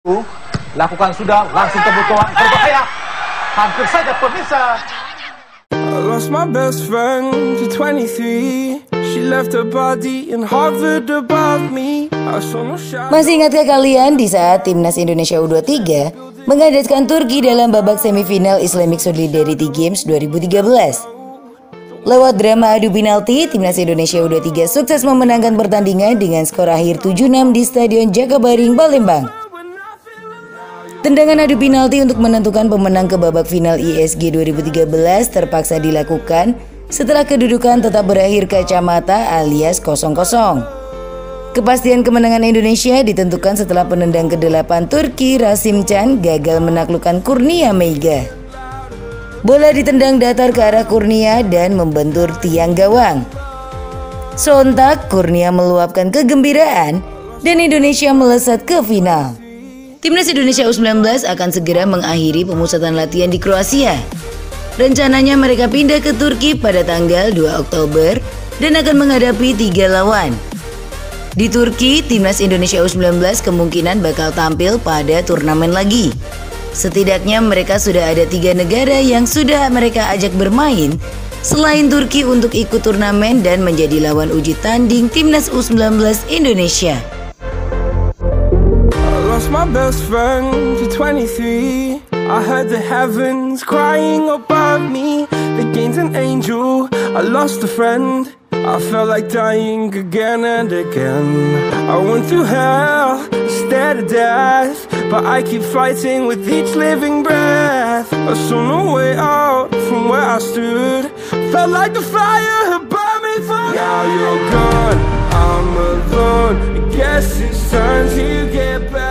Lakukan sudah, langsung kebutuhan berbahaya. Hampir saja pemirsa. I lost my best friend to 23. She left her body and hovered above me. Masih ingatkah kalian di saat Timnas Indonesia U23 menghadapi Turki dalam babak semifinal Islamic Solidarity Games 2013? Lewat drama adu penalti, Timnas Indonesia U23 sukses memenangkan pertandingan dengan skor akhir 7-6 di Stadion Jakabaring, Palembang. Tendangan adu penalti untuk menentukan pemenang ke babak final ISG 2013 terpaksa dilakukan setelah kedudukan tetap berakhir kacamata alias 0-0. Kepastian kemenangan Indonesia ditentukan setelah penendang ke-8 Turki Rasim Can gagal menaklukkan Kurnia Meiga. Bola ditendang datar ke arah Kurnia dan membentur tiang gawang. Sontak Kurnia meluapkan kegembiraan dan Indonesia melesat ke final. Timnas Indonesia U19 akan segera mengakhiri pemusatan latihan di Kroasia. Rencananya mereka pindah ke Turki pada tanggal 2 Oktober dan akan menghadapi 3 lawan. Di Turki, Timnas Indonesia U19 kemungkinan bakal tampil pada turnamen lagi. Setidaknya mereka sudah ada 3 negara yang sudah mereka ajak bermain selain Turki untuk ikut turnamen dan menjadi lawan uji tanding Timnas U19 Indonesia. My best friend to 23. I heard the heavens crying above me. The gain's an angel, I lost a friend. I felt like dying again and again. I went through hell, stared at death, but I keep fighting with each living breath. I saw no way out from where I stood. Felt like the fire had burned me through. Now you're gone, I'm alone. I guess it's time to get back.